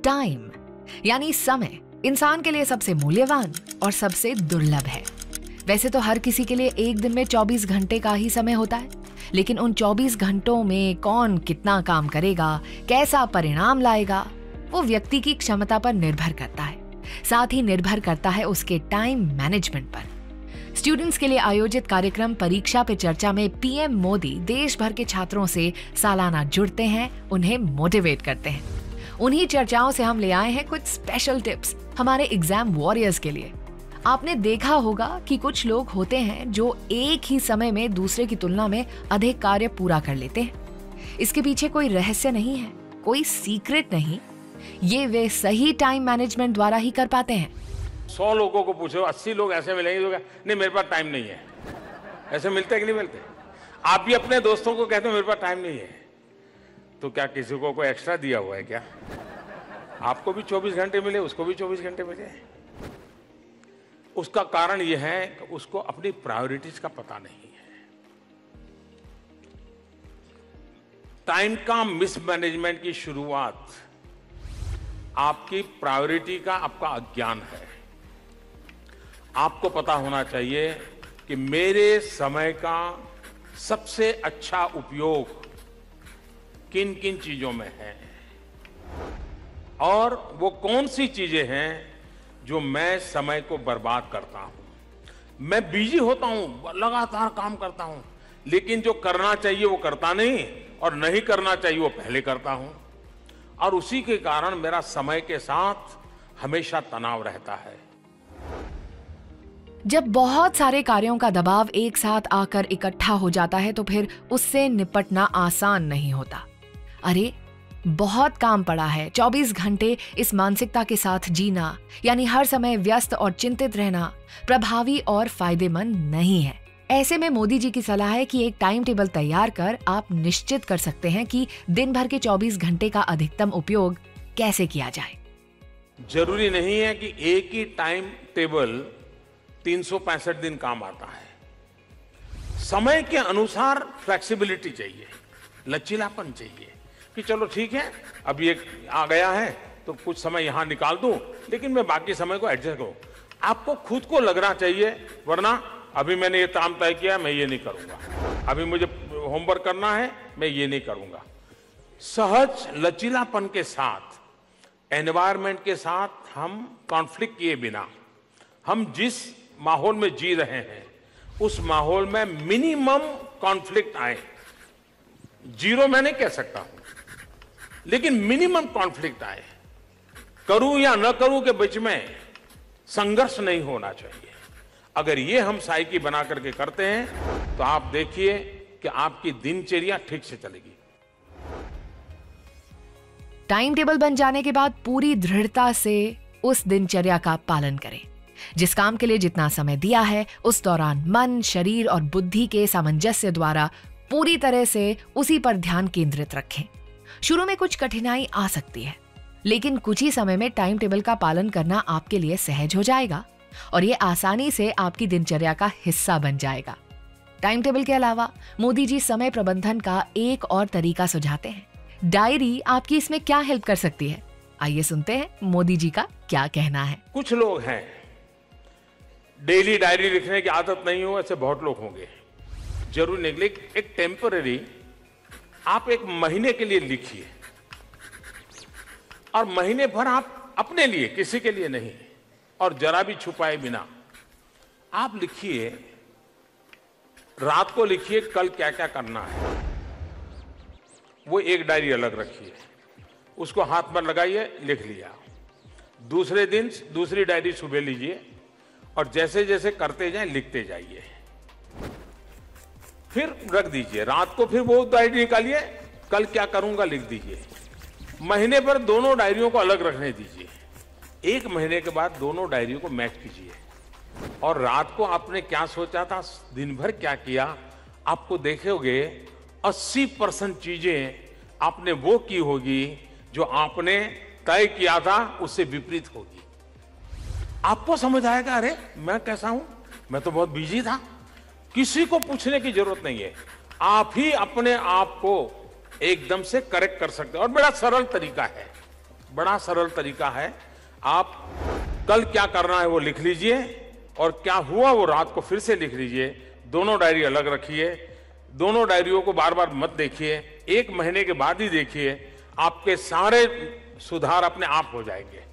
Time यानी समय इंसान के लिए सबसे मूल्यवान और सबसे दुर्लभ है। वैसे तो हर किसी के लिए एक दिन में 24 घंटे का ही समय होता है, लेकिन उन 24 घंटों में कौन कितना काम करेगा, कैसा परिणाम लाएगा, वो व्यक्ति की क्षमता पर निर्भर करता है। साथ ही निर्भर करता है उसके टाइम मैनेजमेंट पर। स्टूडेंट्स के लिए आयोजित कार्यक्रम परीक्षा पे चर्चा में पीएम मोदी देश भर के छात्रों से सालाना जुड़ते हैं, उन्हें मोटिवेट करते हैं। उन्हीं चर्चाओं से हम ले आए हैं कुछ स्पेशल टिप्स हमारे एग्जाम वॉरियर्स के लिए। आपने देखा होगा कि कुछ लोग होते हैं जो एक ही समय में दूसरे की तुलना में अधिक कार्य पूरा कर लेते हैं। इसके पीछे कोई रहस्य नहीं है, कोई सीक्रेट नहीं, ये वे सही टाइम मैनेजमेंट द्वारा ही कर पाते हैं। 100 लोगों को पूछो, 80 लोग ऐसे मिलेंगे जो नहीं मेरे पास टाइम नहीं है। ऐसे मिलते कि नहीं मिलते? आप भी अपने दोस्तों को कहते हो मेरे पास टाइम नहीं है, तो क्या किसी को कोई एक्स्ट्रा दिया हुआ है क्या? आपको भी 24 घंटे मिले, उसको भी 24 घंटे मिले। उसका कारण यह है कि उसको अपनी प्रायोरिटीज का पता नहीं है। टाइम का मिसमैनेजमेंट की शुरुआत आपकी प्रायोरिटी का आपका अज्ञान है। आपको पता होना चाहिए कि मेरे समय का सबसे अच्छा उपयोग किन किन चीजों में है और वो कौन सी चीजें हैं जो मैं समय को बर्बाद करता हूं। मैं बिजी होता हूं, लगातार काम करता हूं, लेकिन जो करना चाहिए वो करता नहीं और नहीं करना चाहिए वो पहले करता हूं, और उसी के कारण मेरा समय के साथ हमेशा तनाव रहता है। जब बहुत सारे कार्यों का दबाव एक साथ आकर इकट्ठा हो जाता है तो फिर उससे निपटना आसान नहीं होता। अरे बहुत काम पड़ा है, 24 घंटे इस मानसिकता के साथ जीना यानी हर समय व्यस्त और चिंतित रहना प्रभावी और फायदेमंद नहीं है। ऐसे में मोदी जी की सलाह है कि एक टाइम टेबल तैयार कर आप निश्चित कर सकते हैं कि दिन भर के 24 घंटे का अधिकतम उपयोग कैसे किया जाए। जरूरी नहीं है कि एक ही टाइम टेबल 365 दिन काम आता है। समय के अनुसार फ्लेक्सिबिलिटी चाहिए, लचीलापन चाहिए कि चलो ठीक है, अभी एक आ गया है तो कुछ समय यहां निकाल दूं, लेकिन मैं बाकी समय को एडजस्ट करूं। आपको खुद को लगना चाहिए, वरना अभी मैंने ये काम तय किया, मैं ये नहीं करूंगा, अभी मुझे होमवर्क करना है, मैं ये नहीं करूंगा। सहज लचीलापन के साथ, एनवायरनमेंट के साथ हम कॉन्फ्लिक्ट किए बिना हम जिस माहौल में जी रहे हैं उस माहौल में मिनिमम कॉन्फ्लिक्ट आए। जीरो मैं नहीं कह सकता हूं, लेकिन मिनिमम कॉन्फ्लिक्ट आए। करूं या न करूं के बीच में संघर्ष नहीं होना चाहिए। अगर ये हम साइकी बना करके करते हैं तो आप देखिए कि आपकी दिनचर्या ठीक से चलेगी। टाइम टेबल बन जाने के बाद पूरी दृढ़ता से उस दिनचर्या का पालन करें। जिस काम के लिए जितना समय दिया है उस दौरान मन, शरीर और बुद्धि के सामंजस्य द्वारा पूरी तरह से उसी पर ध्यान केंद्रित रखें। शुरू में कुछ कठिनाई आ सकती है, लेकिन कुछ ही समय में टाइम टेबल का पालन करना आपके लिए सहज हो जाएगा और ये आसानी से आपकी दिनचर्या का हिस्सा बन जाएगा। टाइम टेबल के अलावा मोदी जी समय प्रबंधन का एक और तरीका सुझाते हैं। डायरी आपकी इसमें क्या हेल्प कर सकती है? आइए सुनते हैं मोदी जी का क्या कहना है। कुछ लोग हैं डेली डायरी लिखने की आदत नहीं हो, ऐसे बहुत लोग होंगे। जरूर नहीं, एक टेम्पररी आप एक महीने के लिए लिखिए और महीने भर आप अपने लिए, किसी के लिए नहीं, और जरा भी छुपाए बिना आप लिखिए। रात को लिखिए कल क्या क्या करना है, वो एक डायरी अलग रखिए, उसको हाथ पर लगाइए, लिख लिया। दूसरे दिन दूसरी डायरी सुबह लीजिए और जैसे जैसे करते जाएं लिखते जाइए, फिर रख दीजिए। रात को फिर वो डायरी निकालिए, कल क्या करूंगा लिख दीजिए। महीने पर दोनों डायरियों को अलग रखने दीजिए। एक महीने के बाद दोनों डायरियों को मैच कीजिए और रात को आपने क्या सोचा था, दिन भर क्या किया, आपको देखोगे 80% चीजें आपने वो की होगी जो आपने तय किया था उससे विपरीत होगी। आपको समझ आएगा, अरे मैं कैसा हूं, मैं तो बहुत बिजी था। किसी को पूछने की जरूरत नहीं है, आप ही अपने आप को एकदम से करेक्ट कर सकते हैं और बड़ा सरल तरीका है। बड़ा सरल तरीका है। आप कल क्या करना है वो लिख लीजिए और क्या हुआ वो रात को फिर से लिख लीजिए। दोनों डायरी अलग रखिए, दोनों डायरियों को बार बार मत देखिए, 1 महीने के बाद ही देखिए, आपके सारे सुधार अपने आप हो जाएंगे।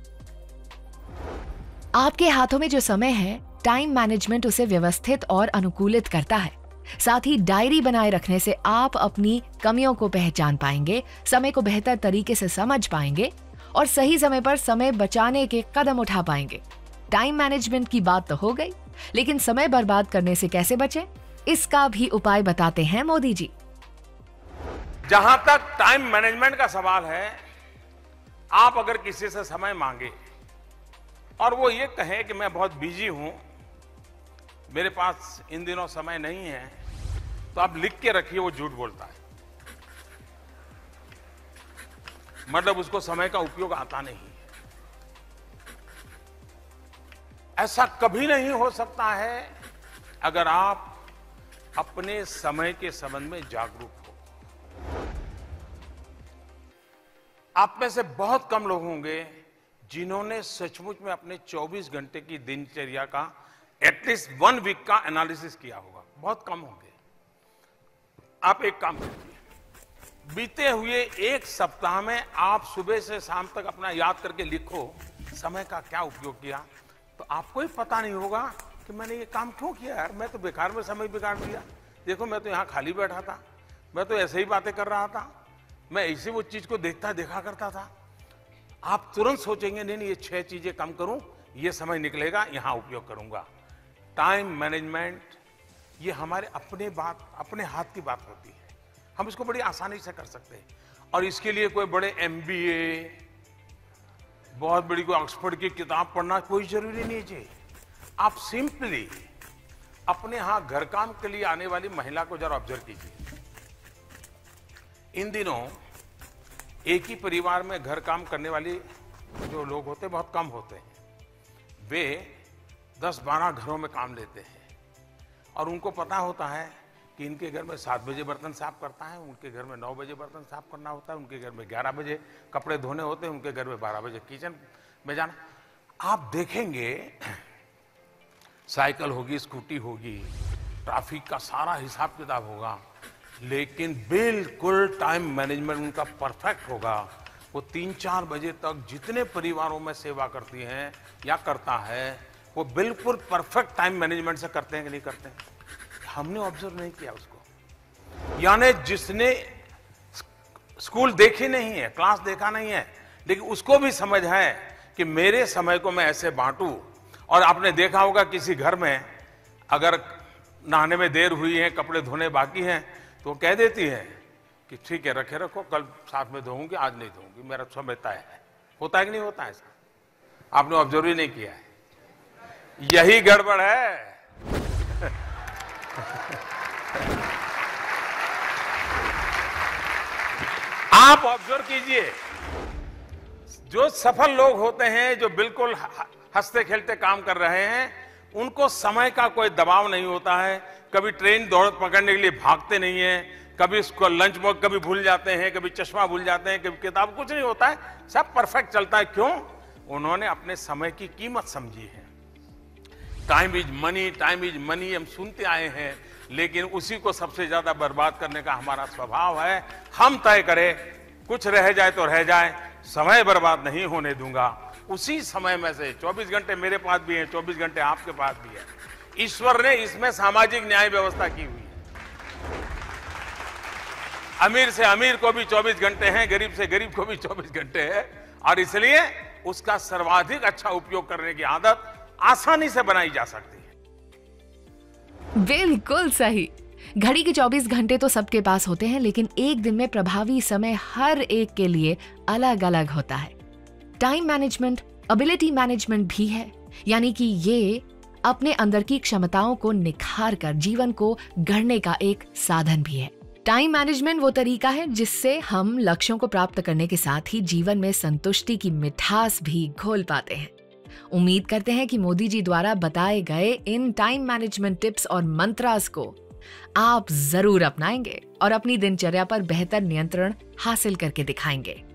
आपके हाथों में जो समय है, टाइम मैनेजमेंट उसे व्यवस्थित और अनुकूलित करता है। साथ ही डायरी बनाए रखने से आप अपनी कमियों को पहचान पाएंगे, समय को बेहतर तरीके से समझ पाएंगे और सही समय पर समय बचाने के कदम उठा पाएंगे। टाइम मैनेजमेंट की बात तो हो गई, लेकिन समय बर्बाद करने से कैसे बचें, इसका भी उपाय बताते हैं मोदी जी। जहां तक टाइम मैनेजमेंट का सवाल है, आप अगर किसी से समय मांगे और वो ये कहे कि मैं बहुत बिजी हूं, मेरे पास इन दिनों समय नहीं है, तो आप लिख के रखिए वो झूठ बोलता है। मतलब उसको समय का उपयोग आता नहीं है। ऐसा कभी नहीं हो सकता है अगर आप अपने समय के संबंध में जागरूक हो। आप में से बहुत कम लोग होंगे जिन्होंने सचमुच में अपने 24 घंटे की दिनचर्या का एटलीस्ट 1 वीक का एनालिसिस किया होगा। बहुत कम होंगे। आप एक काम कीजिए, बीते हुए 1 सप्ताह में आप सुबह से शाम तक अपना याद करके लिखो समय का क्या उपयोग किया। तो आपको ही पता नहीं होगा कि मैंने ये काम क्यों किया यार, मैं तो बेकार में समय बिगाड़ दिया। देखो मैं तो यहाँ खाली बैठा था, मैं तो ऐसे ही बातें कर रहा था, मैं ऐसे वो चीज को देखा करता था। आप तुरंत सोचेंगे नहीं ये 6 चीजें कम करूं, ये समय निकलेगा, यहां उपयोग करूंगा। टाइम मैनेजमेंट ये हमारे अपने हाथ की बात होती है। हम इसको बड़ी आसानी से कर सकते हैं और इसके लिए कोई बड़े MBA, बहुत बड़ी कोई ऑक्सफोर्ड की किताब पढ़ना कोई जरूरी नहीं है। आप सिंपली अपने यहां घर काम के लिए आने वाली महिला को जरा ऑब्जर्व कीजिए। इन दिनों एक ही परिवार में घर काम करने वाली जो लोग होते हैं बहुत कम होते हैं। वे 10-12 घरों में काम लेते हैं और उनको पता होता है कि इनके घर में 7 बजे बर्तन साफ करता है, उनके घर में 9 बजे बर्तन साफ करना होता है, उनके घर में 11 बजे कपड़े धोने होते हैं, उनके घर में 12 बजे किचन में जाना। आप देखेंगे साइकिल होगी, स्कूटी होगी, ट्रैफिक का सारा हिसाब किताब होगा, लेकिन बिल्कुल टाइम मैनेजमेंट उनका परफेक्ट होगा। वो 3-4 बजे तक जितने परिवारों में सेवा करती हैं या करता है, वो बिल्कुल परफेक्ट टाइम मैनेजमेंट से करते हैं कि नहीं करते हैं। हमने ऑब्जर्व नहीं किया उसको। यानी जिसने स्कूल देखी नहीं है, क्लास देखा नहीं है, लेकिन उसको भी समझ है कि मेरे समय को मैं ऐसे बांटूं। और आपने देखा होगा किसी घर में अगर नहाने में देर हुई है, कपड़े धोने बाकी हैं, तो वो कह देती है कि ठीक है रखे रखो, कल साथ में धोऊंगी, आज नहीं धोऊंगी, मेरा समय तय है। होता है कि नहीं होता है ऐसा? आपने ऑब्जर्व ही नहीं किया है। यही गड़बड़ है। आप ऑब्जर्व कीजिए, जो सफल लोग होते हैं, जो बिल्कुल हंसते खेलते काम कर रहे हैं, उनको समय का कोई दबाव नहीं होता है। कभी ट्रेन दौड़ पकड़ने के लिए भागते नहीं है, कभी इसको लंच बॉक्स कभी भूल जाते हैं, कभी चश्मा भूल जाते हैं, कभी किताब, कुछ नहीं होता है, सब परफेक्ट चलता है। क्यों? उन्होंने अपने समय की कीमत समझी है। Time is money, time is money हम सुनते आए हैं, लेकिन उसी को सबसे ज्यादा बर्बाद करने का हमारा स्वभाव है। हम तय करें, कुछ रह जाए तो रह जाए, समय बर्बाद नहीं होने दूंगा। उसी समय में से 24 घंटे मेरे पास भी हैं, 24 घंटे आपके पास भी है। ईश्वर ने इसमें सामाजिक न्याय व्यवस्था की हुई है। अमीर से अमीर को भी 24 घंटे हैं, गरीब से गरीब को भी 24 घंटे है, और इसलिए उसका सर्वाधिक अच्छा उपयोग करने की आदत आसानी से बनाई जा सकती है। बिल्कुल सही। घड़ी के 24 घंटे तो सबके पास होते हैं, लेकिन एक दिन में प्रभावी समय हर एक के लिए अलग अलग होता है। टाइम मैनेजमेंट एबिलिटी मैनेजमेंट भी है, यानी कि ये अपने अंदर की क्षमताओं को निखार कर जीवन को गढ़ने का एक साधन भी है। टाइम मैनेजमेंट वो तरीका है जिससे हम लक्ष्यों को प्राप्त करने के साथ ही जीवन में संतुष्टि की मिठास भी घोल पाते हैं। उम्मीद करते हैं कि मोदी जी द्वारा बताए गए इन टाइम मैनेजमेंट टिप्स और मंत्रास को आप जरूर अपनाएंगे और अपनी दिनचर्या पर बेहतर नियंत्रण हासिल करके दिखाएंगे।